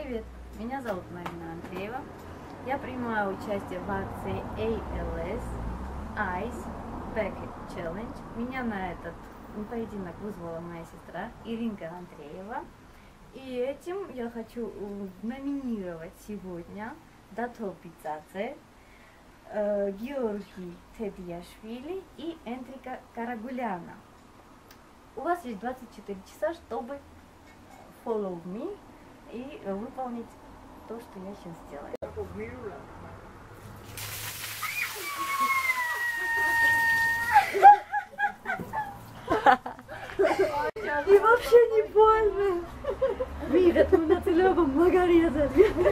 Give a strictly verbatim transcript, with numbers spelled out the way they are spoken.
Привет, меня зовут Марина Андреева. Я принимаю участие в акции эй эл эс Ice Bucket Challenge. Меня на этот поединок вызвала моя сестра Иринка Андреева. И этим я хочу номинировать сегодня Дато Пиццадзе, Георгий Тедияшвили и Эндрика Карагуляна. У вас есть двадцать четыре часа, чтобы follow me и выполнить то, что я сейчас сделаю. И вообще не больно. Видят, мы на целевом много резали.